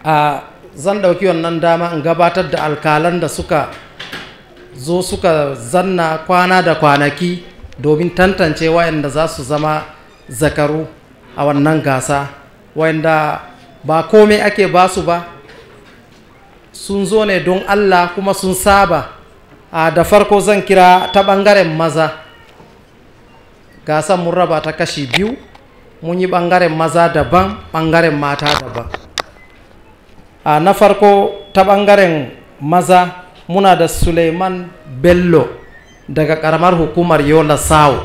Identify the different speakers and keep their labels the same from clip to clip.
Speaker 1: zan ɗauki wannan dama in gabatar da alkalan da suka zo suka zanna kwana da kwanaki domin tantance wayanda za su zama zakaru a wannan gasa, wayanda ba komai ake ba su ba, sun zo ne don Allah kuma sun saba. Da farko zan kira ta ɓangaren maza. Gasan mun raba ta kashi biyu, mun yi ɓangaren maza daban, ɓangaren mata daban. Na farko ta ɓangaren maza muna da Suleiman Bello daga ƙaramar hukumar Yola South.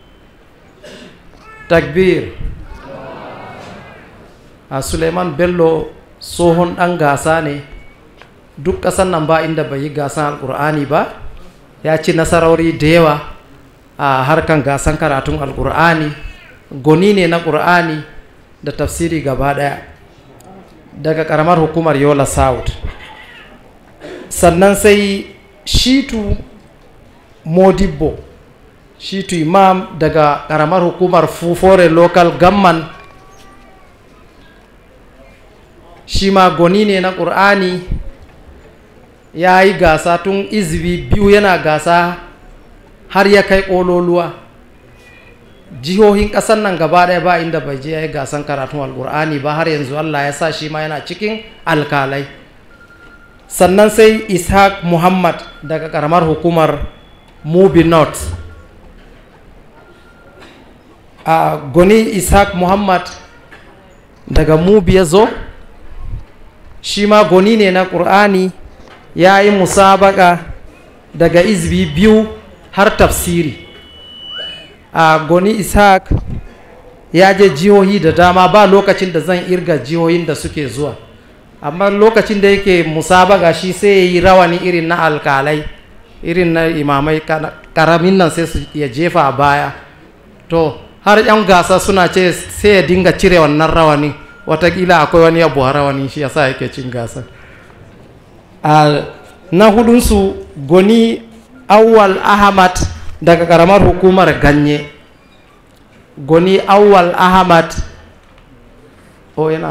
Speaker 1: Takbir. Suleiman Bello tsohon ɗan gasa ne, duk ƙasan nan ba inda bai yi gasan alƙur'ani ba, ya ci nasarori da yawa a harkan gasan karatun alƙur'ani, goni ne na ƙur'ani da tafsiri gaba ɗaya, daga ƙaramar hukumar Yola South. Sannan sai Shitu Modibbo, Shitu Imam daga ƙaramar hukumar Fufore Local Government, shi ma goni ne na ƙur'ani, ya yi gasa tun izbi biyu yana gasa har ya kai ƙololuwa. Jihohin ƙasar nan gaba ɗaya ba inda bai je ya yi gasan karatun alƙur'ani ba, har yanzu Allah ya sa shi ma yana cikin alkalai. Sannan sai Ishaq Muhammad daga ƙaramar hukumar Mubi North. Goni Ishaq Muhammad daga Mubi ya zo, shi ma goni ne na ƙur'ani, ya yi musabaqa daga izbi biyu har tafsiri. Goni Ishaq ya je jihohi da dama, ba lokacin da zan irga jihohin da suke zuwa, amma lokacin da yake musabaqa shi sai ya yi rawani irin na alkalai, irin na imamai karamin nan sai su ya jefa a baya, to har yan gasa suna ce sai ya dinga cire wannan rawani, watakila akwai wani abu a rawani shi yasa yake cin gasa. Na hudunsu Goni Awwal Ahmad daga karamar hukumar Ganye. Goni Awwal Ahmad yana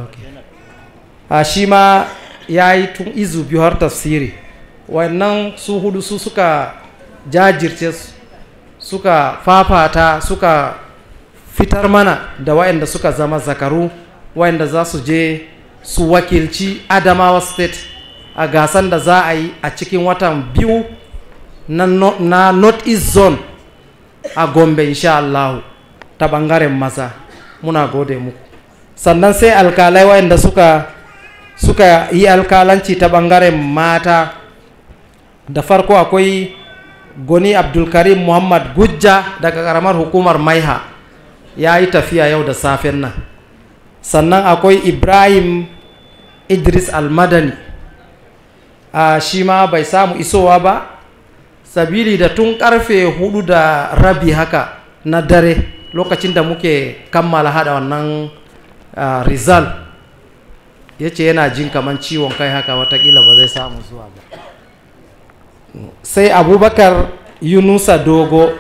Speaker 1: shi ma ya yi tun izu biyu har tafsiri. Wannan su hudu su suka jajirce, suka fafata, suka fitar mana da wayanda suka zama zakaru, wayanda za su je su wakilci Adamawa State a gasan da za a yi a cikin watan biyu na North East Zone a Gombe insha Allah ta bangaren maza. Muna gode muku. Sannan sai alkalai wayanda suka yi alkalanci ta bangaren mata. Da farko akwai Goni Abdulkarim Muhammad Gujja daga karamar hukumar Maiha, ya yi tafiya yau da safen nan. Sannan akwai Ibrahim Idris Almadani, shi ma bai samu isowa ba, sabili da tun karfe 4:30 haka na dare, lokacin da muke kammala hada wannan result, ya ce yana jin kaman ciwon kai haka, watakila ba zai samu zuwa ba. Sai Abubakar Yunusa Dogo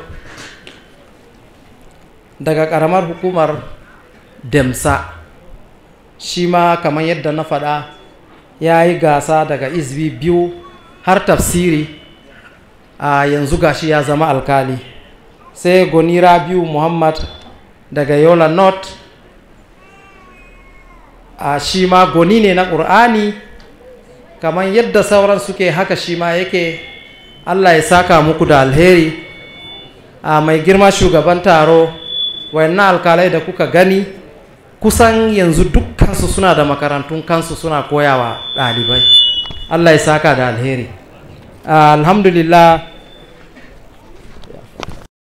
Speaker 1: daga karamar hukumar Demsa, shi ma kamar yadda na faɗa ya yi gasa daga izbi biyu har tafsiri, yanzu gashi ya zama alkali. Sai Goni Rabiu Muhammad daga Yola North, shi ma goni ne na ƙur'ani, kamar yadda sauran suke haka shi ma yake. Allah ya saka muku da alheri. Mai girma shugaban taro, wayannan alkalai da kuka gani kusan yanzu dukkansu suna da makarantun kansu suna koyawa ɗalibai. Allah ya saka da alheri. Alhamdulillah